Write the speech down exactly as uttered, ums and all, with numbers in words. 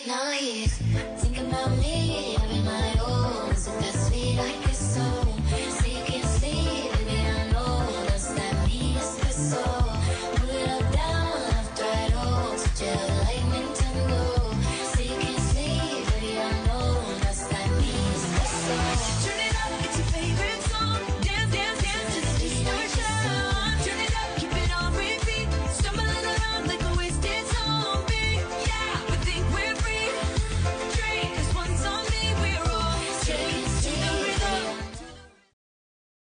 naive. Think about me, having my own. Is it that sweet I guess so? Say you can't sleep, baby, I know. Does that mean it's the soul?